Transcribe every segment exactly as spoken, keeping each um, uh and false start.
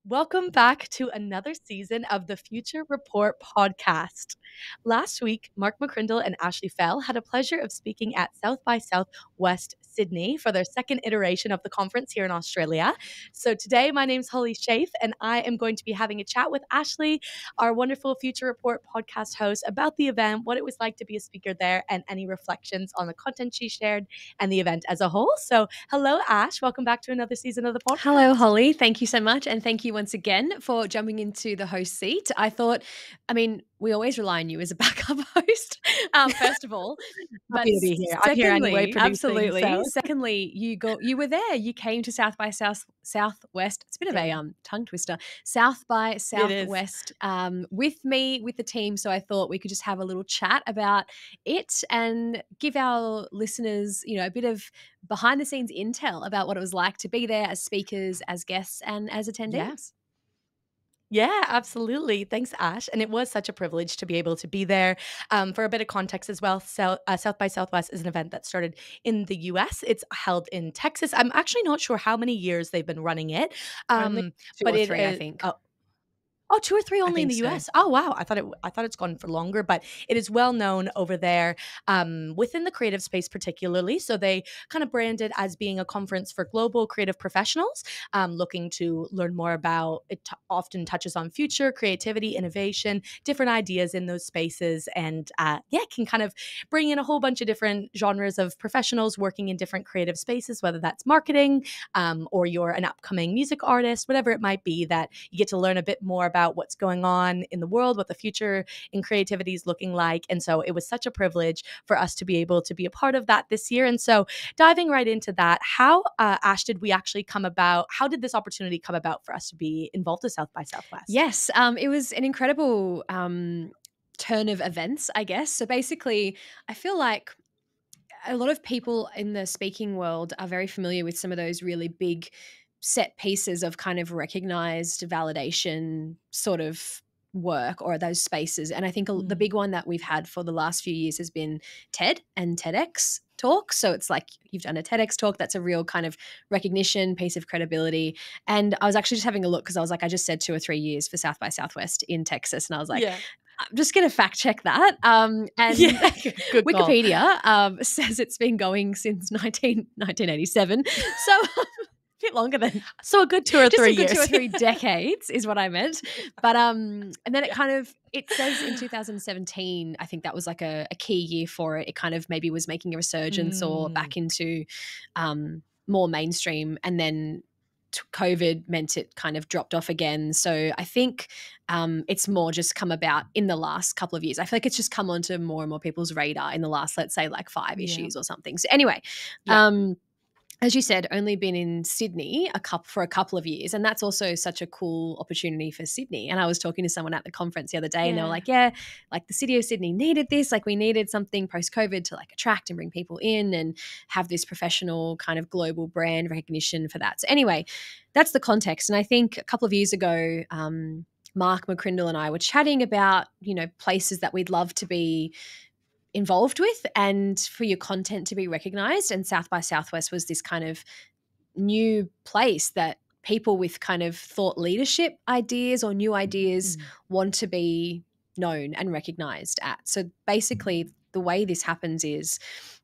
Welcome back to another season of the Future Report podcast. Last week, Mark McCrindle and Ashley Fell had a pleasure of speaking at South by Southwest Sydney for their second iteration of the conference here in Australia. So today, my name's Holly Schaaf, and I am going to be having a chat with Ashley, our wonderful Future Report podcast host, about the event, what it was like to be a speaker there, and any reflections on the content she shared and the event as a whole. So hello, Ash. Welcome back to another season of the podcast. Hello, Holly. Thank you so much. And thank you once again for jumping into the host seat. I thought, I mean, we always rely on you as a backup host, um, first of all. But Happy to be here. Secondly, I'm here anyway, producing, absolutely. so. Secondly, you go, you were there. You came to South by South Southwest. It's a bit of a um, tongue twister. South by Southwest um, with me, with the team. So I thought we could just have a little chat about it and give our listeners, you know, a bit of behind the scenes intel about what it was like to be there as speakers, as guests, and as attendees. Yeah. Yeah, absolutely. Thanks, Ash. And it was such a privilege to be able to be there. Um, for a bit of context as well, South, uh, South by Southwest is an event that started in the U S. It's held in Texas. I'm actually not sure how many years they've been running it. Um, Only two but or it, three, uh, I think. Oh, Oh, two or three only in the so. U S. Oh, wow. I thought it. I thought it's gone for longer, but it is well known over there um, within the creative space, particularly. So they kind of brand it as being a conference for global creative professionals um, looking to learn more about. It t- often touches on future creativity, innovation, different ideas in those spaces, and uh, yeah, can kind of bring in a whole bunch of different genres of professionals working in different creative spaces, whether that's marketing um, or you're an upcoming music artist, whatever it might be. That you get to learn a bit more about about what's going on in the world, what the future in creativity is looking like. And so it was such a privilege for us to be able to be a part of that this year. And so diving right into that, how, uh, Ash, did we actually come about? How did this opportunity come about for us to be involved with South by Southwest? Yes, um, it was an incredible um, turn of events, I guess. So basically, I feel like a lot of people in the speaking world are very familiar with some of those really big set pieces of kind of recognized validation sort of work or those spaces. And I think mm. the big one that we've had for the last few years has been TED and TEDx talk. So it's like you've done a TEDx talk. That's a real kind of recognition, piece of credibility. And I was actually just having a look because I was like, I just said two or three years for South by Southwest in Texas. And I was like, yeah. I'm just going to fact check that. Um, and yeah, Wikipedia um, says it's been going since nineteen, nineteen eighty-seven. So bit longer than so a good two or just three a good years. two or three decades is what I meant. But um, and then it kind of it says in two thousand seventeen, I think that was like a, a key year for it. It kind of maybe was making a resurgence mm. or back into um more mainstream, and then COVID meant it kind of dropped off again. So I think um, it's more just come about in the last couple of years. I feel like it's just come onto more and more people's radar in the last, let's say, like five yeah. issues or something. So anyway, yeah. um. as you said, only been in Sydney a couple, for a couple of years. And that's also such a cool opportunity for Sydney. And I was talking to someone at the conference the other day yeah. and they were like, yeah, like the city of Sydney needed this. Like we needed something post-COVID to like attract and bring people in and have this professional kind of global brand recognition for that. So anyway, that's the context. And I think a couple of years ago, um, Mark McCrindle and I were chatting about, you know, places that we'd love to be involved with and for your content to be recognized. And South by Southwest was this kind of new place that people with kind of thought leadership ideas or new ideas mm. want to be known and recognized at. So basically the way this happens is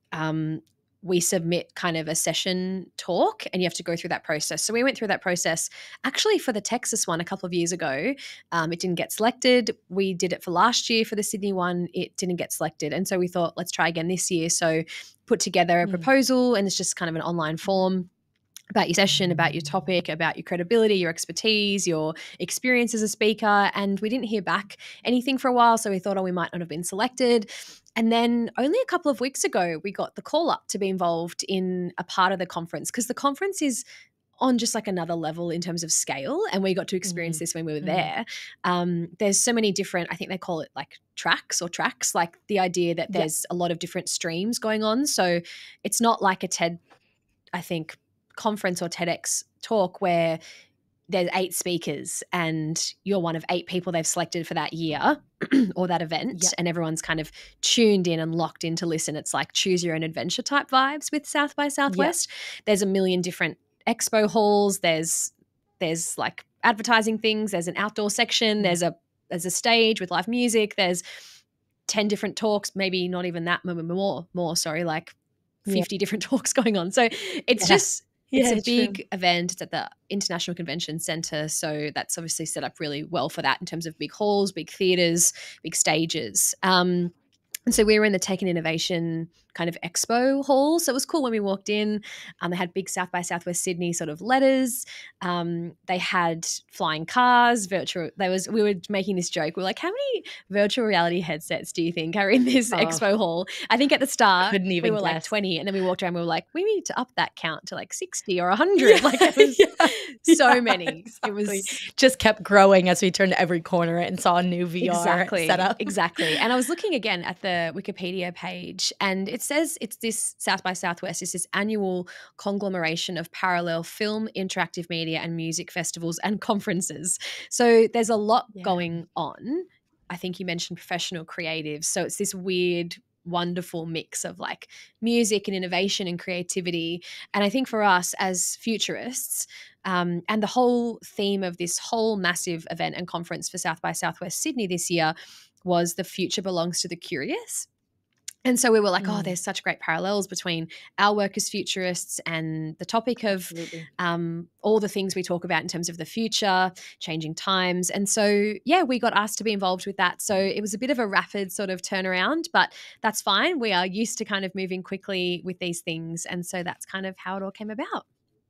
um, we submit kind of a session talk and you have to go through that process. So we went through that process actually for the Texas one a couple of years ago. Um, it didn't get selected. We did it for last year for the Sydney one. It didn't get selected. And so we thought, let's try again this year. So put together a mm. proposal, and it's just kind of an online form about your session, about your topic, about your credibility, your expertise, your experience as a speaker. And we didn't hear back anything for a while. So we thought, oh, we might not have been selected. And then only a couple of weeks ago, we got the call up to be involved in a part of the conference, because the conference is on just like another level in terms of scale. And we got to experience mm. this when we were mm. there. Um, there's so many different, I think they call it like tracks or tracks, like the idea that there's yeah. a lot of different streams going on. So it's not like a TED, I think, conference or TEDx talk where there's eight speakers and you're one of eight people they've selected for that year or that event yep. and everyone's kind of tuned in and locked in to listen. It's like choose your own adventure type vibes with South by Southwest. Yep. There's a million different expo halls. There's there's like advertising things. There's an outdoor section. There's a there's a stage with live music. There's ten different talks, maybe not even that more, more, sorry, like fifty yeah. different talks going on. So it's yeah. just, it's yeah, a big true. event. It's at the International Convention Centre. So that's obviously set up really well for that in terms of big halls, big theatres, big stages. Um, and so we were in the Tech and Innovation kind of expo hall. So it was cool when we walked in. Um, they had big South by Southwest Sydney sort of letters. Um, they had flying cars, virtual. There was we were making this joke. We were like, how many virtual reality headsets do you think are in this oh, expo hall? I think at the start we were guess. like twenty, and then we walked around. We were like, we need to up that count to like sixty or one hundred. Yeah, like it was yeah, so yeah, many. Exactly. It was just kept growing as we turned every corner and saw a new V R exactly, setup. Exactly. And I was looking again at the Wikipedia page, and it says it's this South by Southwest. It's this annual conglomeration of parallel film, interactive media, and music festivals and conferences. So there's a lot yeah. going on. I think you mentioned professional creatives. So it's this weird, wonderful mix of like music and innovation and creativity. And I think for us as futurists, um, and the whole theme of this whole massive event and conference for South by Southwest Sydney this year was the future belongs to the curious. And so we were like, mm. oh, there's such great parallels between our work as futurists and the topic of um, all the things we talk about in terms of the future, changing times. And so, yeah, we got asked to be involved with that. So it was a bit of a rapid sort of turnaround, but that's fine. We are used to kind of moving quickly with these things. And so that's kind of how it all came about.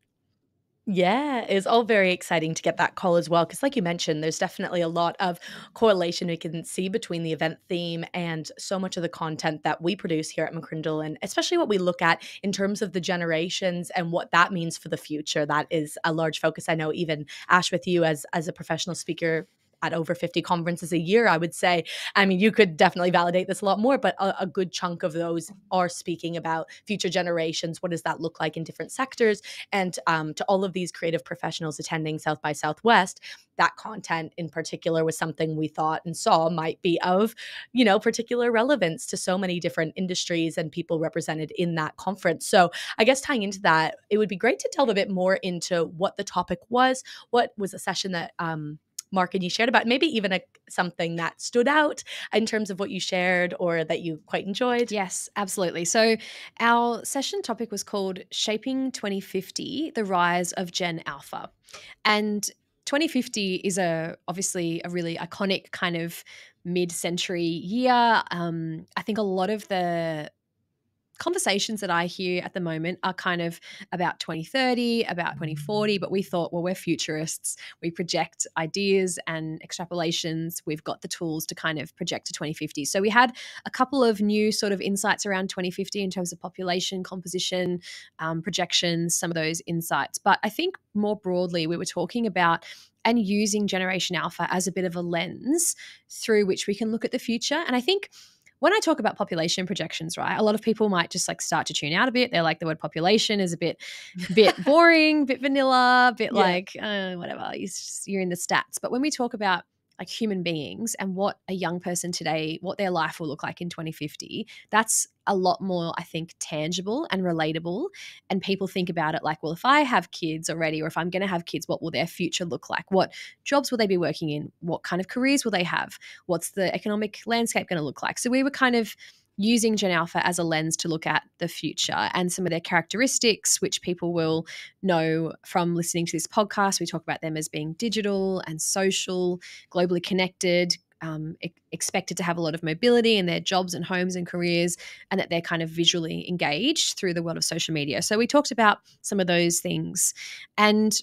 Yeah, it's all very exciting to get that call as well. Because like you mentioned, there's definitely a lot of correlation we can see between the event theme and so much of the content that we produce here at McCrindle, and especially what we look at in terms of the generations and what that means for the future. That is a large focus. I know even Ash, with you as, as a professional speaker at over fifty conferences a year, I would say, I mean, you could definitely validate this a lot more, but a, a good chunk of those are speaking about future generations. What does that look like in different sectors? And um, to all of these creative professionals attending South by Southwest, that content in particular was something we thought and saw might be of, you know, particular relevance to so many different industries and people represented in that conference. So I guess tying into that, it would be great to delve a bit more into what the topic was. What was a session that, um, Mark and you shared about, maybe even a, something that stood out in terms of what you shared or that you quite enjoyed? Yes, absolutely. So our session topic was called Shaping twenty fifty, the Rise of Gen Alpha. And twenty fifty is a obviously a really iconic kind of mid-century year. Um, I think a lot of the conversations that I hear at the moment are kind of about twenty thirty, about twenty forty, but we thought, well, we're futurists. We project ideas and extrapolations. We've got the tools to kind of project to twenty fifty. So we had a couple of new sort of insights around twenty fifty in terms of population, composition, um, projections, some of those insights. But I think more broadly, we were talking about and using Generation Alpha as a bit of a lens through which we can look at the future. And I think when I talk about population projections, right, a lot of people might just like start to tune out a bit. They're like, the word population is a bit, bit boring, bit vanilla, bit yeah. like uh, whatever. You're, just, you're in the stats. But when we talk about like human beings and what a young person today, what their life will look like in twenty fifty, that's a lot more, I think, tangible and relatable. And people think about it like, well, if I have kids already, or if I'm going to have kids, what will their future look like? What jobs will they be working in? What kind of careers will they have? What's the economic landscape going to look like? So we were kind of using Gen Alpha as a lens to look at the future and some of their characteristics, which people will know from listening to this podcast. We talk about them as being digital and social, globally connected, um, e- expected to have a lot of mobility in their jobs and homes and careers, and that they're kind of visually engaged through the world of social media. So we talked about some of those things. And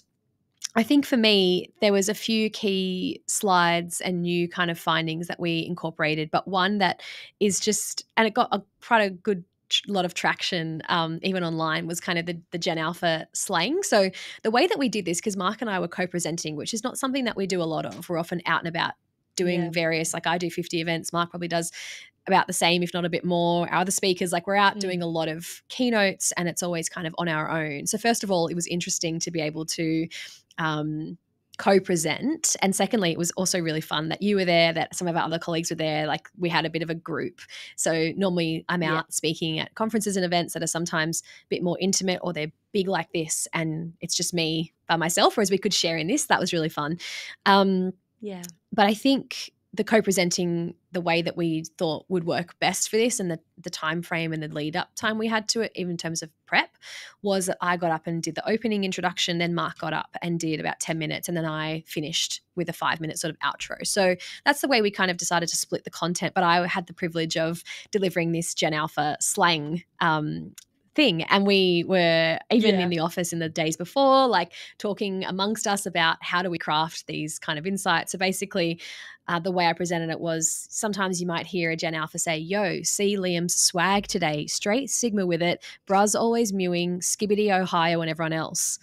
I think for me, there was a few key slides and new kind of findings that we incorporated, but one that is just, and it got a, quite a good lot of traction um, even online, was kind of the, the Gen Alpha slang. So the way that we did this, because Mark and I were co-presenting, which is not something that we do a lot of. We're often out and about doing yeah. various, like I do fifty events, Mark probably does about the same, if not a bit more. Our other speakers, like we're out mm. doing a lot of keynotes, and it's always kind of on our own. So first of all, it was interesting to be able to um, co-present, and secondly, it was also really fun that you were there, that some of our other colleagues were there. Like, we had a bit of a group. So normally I'm out yeah. speaking at conferences and events that are sometimes a bit more intimate, or they're big like this, and it's just me by myself, whereas we could share in this. That was really fun. Um, yeah. But I think the co-presenting, the way that we thought would work best for this, and the, the time frame and the lead up time we had to it, even in terms of prep, was that I got up and did the opening introduction, then Mark got up and did about ten minutes, and then I finished with a five minute sort of outro. So that's the way we kind of decided to split the content. But I had the privilege of delivering this Gen Alpha slang um, thing. And we were even yeah. in the office in the days before, like talking amongst us about how do we craft these kind of insights. So basically, uh, the way I presented it was, sometimes you might hear a Gen Alpha say, yo, see Liam's swag today, straight Sigma with it, bruz always mewing, skibbity Ohio and everyone else.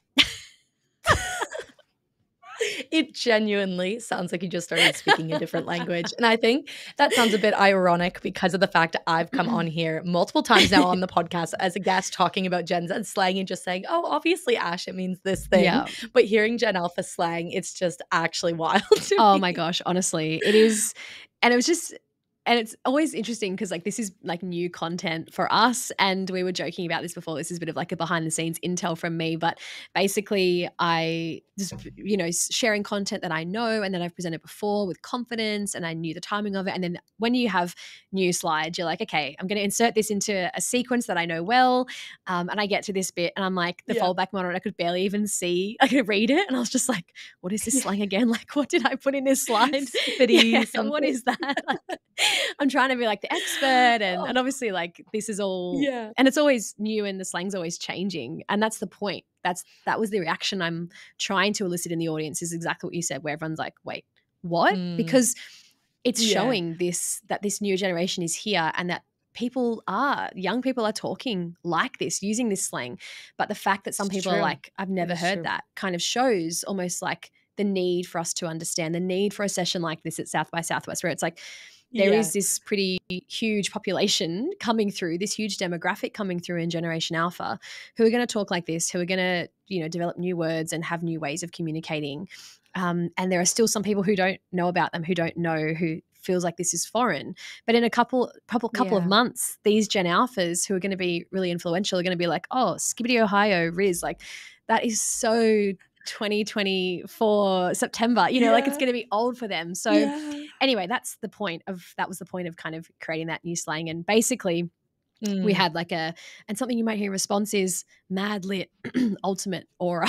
It genuinely sounds like you just started speaking a different language. And I think that sounds a bit ironic because of the fact that I've come on here multiple times now on the podcast as a guest talking about Gen Z slang and just saying, oh, obviously, Ash, it means this thing. Yeah. But hearing Gen Alpha slang, it's just actually wild to oh me. my gosh, honestly, it is. And it was just, and it's always interesting because like this is like new content for us, and we were joking about this before. This is a bit of like a behind the scenes intel from me, but basically I just, you know, sharing content that I know and that I've presented before with confidence, and I knew the timing of it. And then when you have new slides, you're like, okay, I'm going to insert this into a sequence that I know well. Um, and I get to this bit and I'm like, the yeah. fallback monitor, I could barely even see, I could read it. And I was just like, what is this yeah. slang again? Like, what did I put in this slide? yeah, what is that? Like, I'm trying to be like the expert, and, oh. and obviously like this is all, yeah. and it's always new and the slang's always changing. And that's the point. That's, that was the reaction I'm trying to elicit in the audience, is exactly what you said, where everyone's like, wait, what? Mm. Because it's yeah. showing this, that this new generation is here, and that people are, young people are talking like this, using this slang. But the fact that some it's people true. Are like, I've never heard true. That, kind of shows almost like the need for us to understand, the need for a session like this at South by Southwest, where it's like, there yeah. is this pretty huge population coming through, this huge demographic coming through in Generation Alpha, who are going to talk like this, who are going to, you know, develop new words and have new ways of communicating. Um, and there are still some people who don't know about them, who don't know, who feels like this is foreign. But in a couple couple, couple yeah. of months, these Gen Alphas who are going to be really influential are going to be like, oh, Skibbity Ohio, Riz, like that is so twenty twenty-four September, you know, yeah. like it's going to be old for them. So yeah. anyway, that's the point of, that was the point of kind of creating that new slang. And basically mm. we had like a, and something you might hear in response is mad lit, ultimate aura.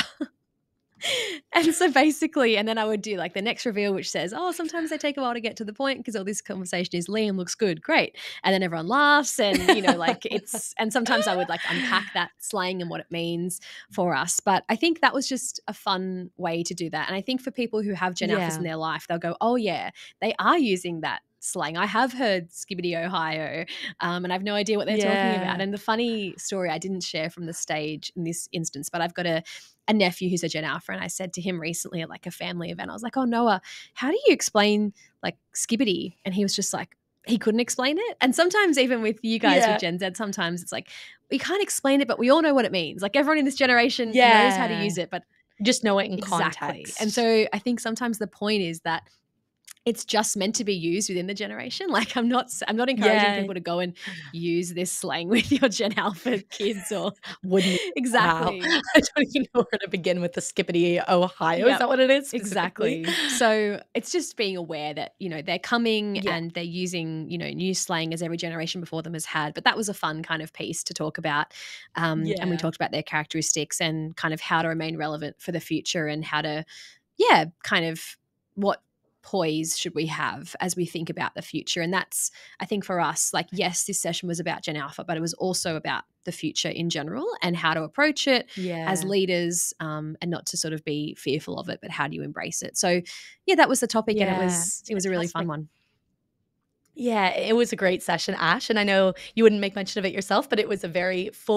And so basically, and then I would do like the next reveal, which says, oh, sometimes they take a while to get to the point because all this conversation is Liam looks good. Great. And then everyone laughs, and, you know, like it's, and sometimes I would like unpack that slang and what it means for us. But I think that was just a fun way to do that. And I think for people who have Gen yeah. Alphas in their life, they'll go, oh yeah, they are using that slang. I have heard Skibbity Ohio, um, and I have no idea what they're yeah. talking about. And the funny story I didn't share from the stage in this instance, but I've got a, a nephew who's a Gen Alpha, and I said to him recently at like a family event, I was like, oh, Noah, how do you explain like Skibbity? And he was just like, he couldn't explain it. And sometimes even with you guys yeah. with Gen Z, sometimes it's like, we can't explain it, but we all know what it means. Like everyone in this generation yeah. knows how to use it, but just know it in exactly. context. And so I think sometimes the point is that it's just meant to be used within the generation. Like I'm not, I'm not encouraging yeah. people to go and use this slang with your Gen Alpha kids or wouldn't exactly. Wow. I don't even know where to begin with the Skibbity Ohio. Yep. Is that what it is? Exactly. So it's just being aware that, you know, they're coming yeah. and they're using, you know, new slang as every generation before them has had. But that was a fun kind of piece to talk about. Um, yeah. And we talked about their characteristics and kind of how to remain relevant for the future, and how to, yeah, kind of what poise should we have as we think about the future. And that's, I think for us, like, yes, this session was about Gen Alpha, but it was also about the future in general and how to approach it yeah. as leaders, um, and not to sort of be fearful of it, but how do you embrace it? So yeah, that was the topic yeah. and it was, it was a really fun one. Yeah, it was a great session, Ash. And I know you wouldn't make mention of it yourself, but it was a very full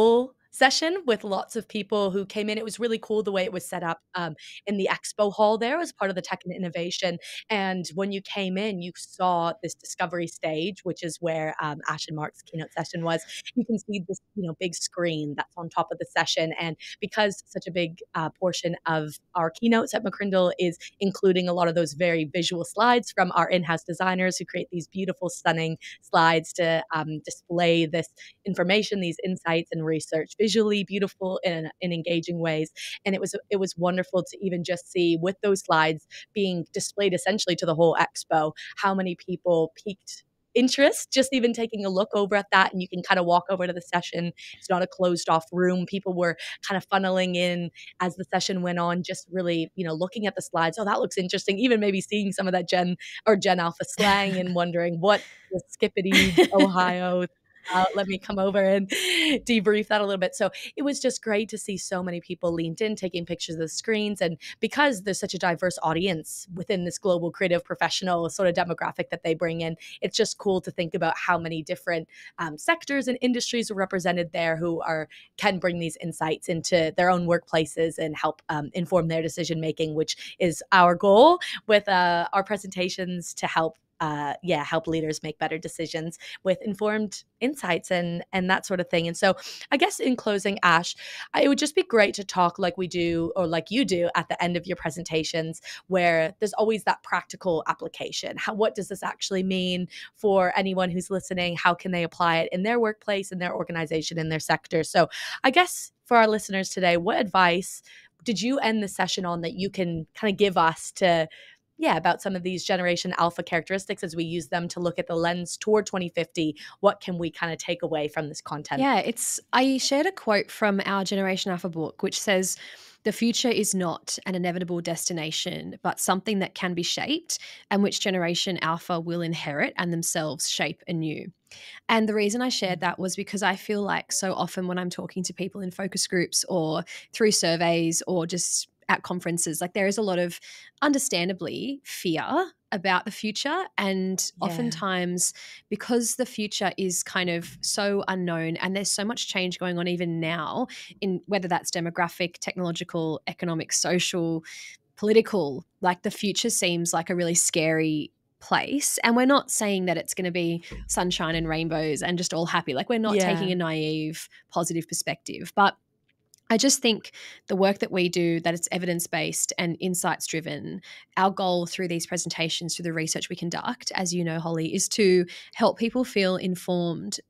session with lots of people who came in. It was really cool the way it was set up um, in the expo hall there as part of the tech and innovation. And when you came in, you saw this discovery stage, which is where um, Ash and Mark's keynote session was. You can see this, you know, big screen that's on top of the session. And because such a big uh, portion of our keynotes at McCrindle is including a lot of those very visual slides from our in-house designers who create these beautiful, stunning slides to um, display this information, these insights and research visually beautiful in, in engaging ways. And it was it was wonderful to even just see with those slides being displayed essentially to the whole expo, how many people piqued interest just even taking a look over at that. And you can kind of walk over to the session. It's not a closed off room. People were kind of funneling in as the session went on, just really, you know, looking at the slides. Oh, that looks interesting. Even maybe seeing some of that Gen or Gen Alpha slang and wondering what the skippity Ohio uh, let me come over and debrief that a little bit. So it was just great to see so many people leaned in, taking pictures of the screens. And because there's such a diverse audience within this global creative professional sort of demographic that they bring in, it's just cool to think about how many different um, sectors and industries are represented there who are can bring these insights into their own workplaces and help um, inform their decision making, which is our goal with uh, our presentations to help uh, yeah, help leaders make better decisions with informed insights and and that sort of thing. And so I guess in closing, Ash, it would just be great to talk like we do or like you do at the end of your presentations, where there's always that practical application. How, what does this actually mean for anyone who's listening? How can they apply it in their workplace, in their organization, in their sector? So I guess for our listeners today, what advice did you end the session on that you can kind of give us to yeah, about some of these Generation Alpha characteristics as we use them to look at the lens toward twenty fifty? What can we kind of take away from this content? Yeah, it's I shared a quote from our Generation Alpha book, which says, "The future is not an inevitable destination, but something that can be shaped and which Generation Alpha will inherit and themselves shape anew." And the reason I shared that was because I feel like so often when I'm talking to people in focus groups or through surveys or just at conferences, like there is a lot of understandably fear about the future. And Yeah. oftentimes, because the future is kind of so unknown and there's so much change going on even now, in whether that's demographic, technological, economic, social, political, like the future seems like a really scary place. And we're not saying that it's going to be sunshine and rainbows and just all happy. Like we're not Yeah. taking a naive, positive perspective. But I just think the work that we do, that it's evidence-based and insights-driven, our goal through these presentations, through the research we conduct, as you know, Holly, is to help people feel informed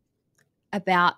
about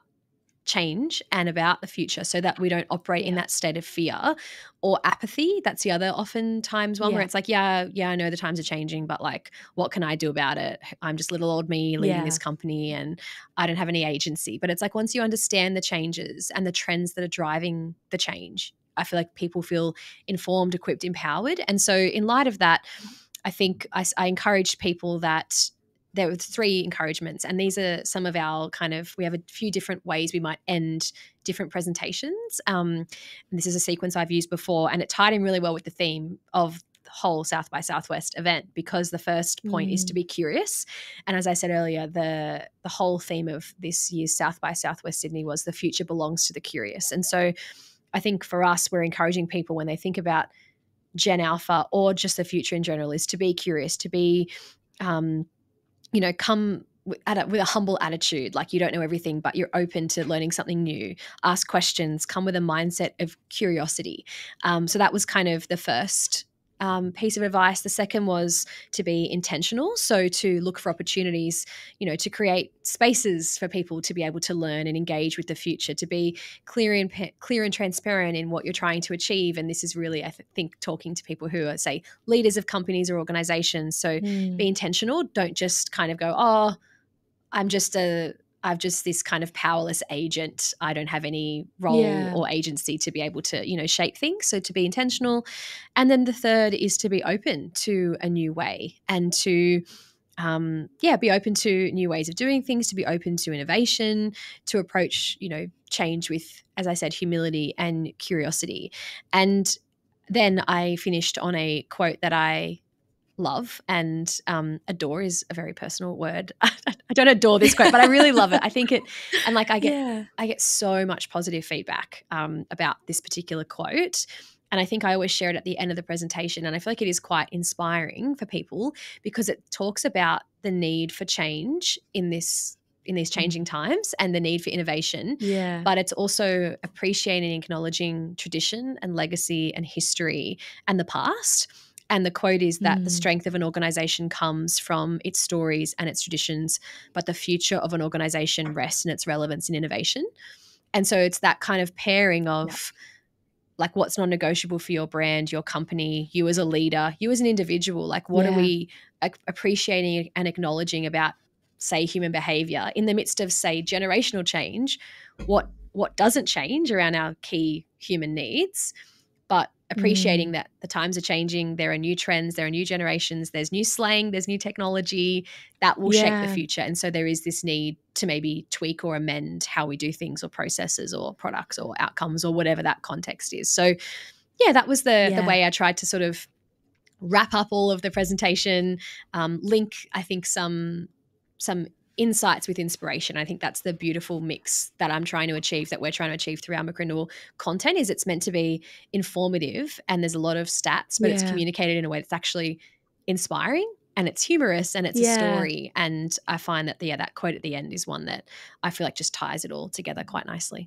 change and about the future so that we don't operate in Yeah. that state of fear or apathy. That's the other oftentimes one where Yeah. it's like, yeah, yeah, I know the times are changing, but like, what can I do about it? I'm just little old me leading Yeah. this company and I don't have any agency. But it's like once you understand the changes and the trends that are driving the change, I feel like people feel informed, equipped, empowered. And so in light of that, I think I, I encourage people that there were three encouragements, and these are some of our kind of, we have a few different ways we might end different presentations. Um, and this is a sequence I've used before, and it tied in really well with the theme of the whole South by Southwest event, because the first point mm. is to be curious. And as I said earlier, the the whole theme of this year's South by Southwest Sydney was the future belongs to the curious. And so I think for us, we're encouraging people when they think about Gen Alpha or just the future in general is to be curious, to be um, you know, come at a, with a humble attitude, like you don't know everything, but you're open to learning something new, ask questions, come with a mindset of curiosity. Um, so that was kind of the first um, piece of advice. The second was to be intentional. So to look for opportunities, you know, to create spaces for people to be able to learn and engage with the future, to be clear and clear and transparent in what you're trying to achieve. And this is really, I th- think, talking to people who are, say, leaders of companies or organizations. So mm. be intentional. Don't just kind of go, oh, I'm just a I've just this kind of powerless agent. I don't have any role yeah. or agency to be able to, you know, shape things. So to be intentional. And then the third is to be open to a new way and to, um, yeah, be open to new ways of doing things, to be open to innovation, to approach, you know, change with, as I said, humility and curiosity. And then I finished on a quote that I love, and um, adore is a very personal word. I don't adore this quote, but I really love it. I think it, and like I get, Yeah. I get so much positive feedback um, about this particular quote. And I think I always share it at the end of the presentation. And I feel like it is quite inspiring for people because it talks about the need for change in this in these changing times and the need for innovation. Yeah. But it's also appreciating and acknowledging tradition and legacy and history and the past. And the quote is that Mm. the strength of an organization comes from its stories and its traditions, but the future of an organization rests in its relevance and innovation. And so it's that kind of pairing of like what's non-negotiable for your brand, your company, you as a leader, you as an individual. Like what Yeah. are we like, appreciating and acknowledging about, say, human behavior in the midst of, say, generational change? What what doesn't change around our key human needs, but appreciating Mm. that the times are changing, there are new trends, there are new generations, there's new slang, there's new technology that will shape the Yeah. future. And so there is this need to maybe tweak or amend how we do things or processes or products or outcomes or whatever that context is. So yeah, that was the the Yeah. way I tried to sort of wrap up all of the presentation, um, link, I think, some some insights with inspiration. I think that's the beautiful mix that I'm trying to achieve, that we're trying to achieve through our McCrindle content, is it's meant to be informative and there's a lot of stats, but it's Yeah. communicated in a way that's actually inspiring and it's humorous and it's a Yeah. story. And I find that, yeah, that quote at the end is one that I feel like just ties it all together quite nicely.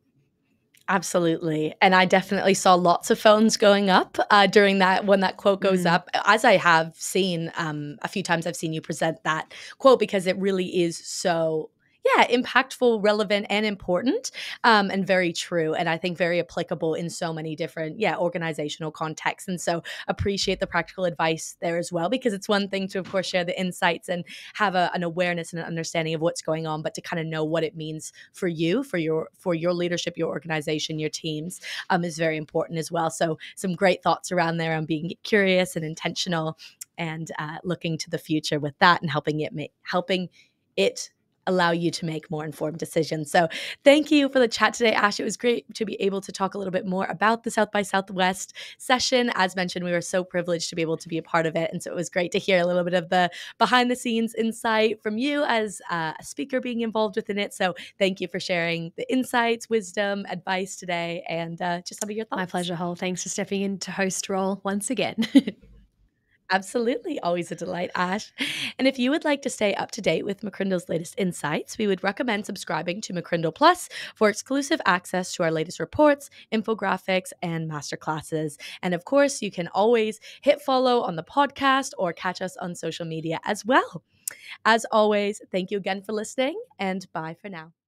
Absolutely. And I definitely saw lots of phones going up uh, during that when that quote goes Mm. up, as I have seen um, a few times. I've seen you present that quote because it really is so, yeah, impactful, relevant, and important, um, and very true. And I think very applicable in so many different, yeah, organizational contexts. And so appreciate the practical advice there as well, because it's one thing to, of course, share the insights and have a, an awareness and an understanding of what's going on, but to kind of know what it means for you, for your for your leadership, your organization, your teams, um, is very important as well. So some great thoughts around there on being curious and intentional, and uh, looking to the future with that, and helping it make helping it allow you to make more informed decisions. So thank you for the chat today, Ash. It was great to be able to talk a little bit more about the South by Southwest session. As mentioned, we were so privileged to be able to be a part of it. And so it was great to hear a little bit of the behind the scenes insight from you as uh, a speaker being involved within it. So thank you for sharing the insights, wisdom, advice today, and uh, just some of your thoughts. My pleasure, Hol. Thanks for stepping into host role once again. Absolutely. Always a delight, Ash. And if you would like to stay up to date with McCrindle's latest insights, we would recommend subscribing to McCrindle Plus for exclusive access to our latest reports, infographics, and masterclasses. And of course, you can always hit follow on the podcast or catch us on social media as well. As always, thank you again for listening, and bye for now.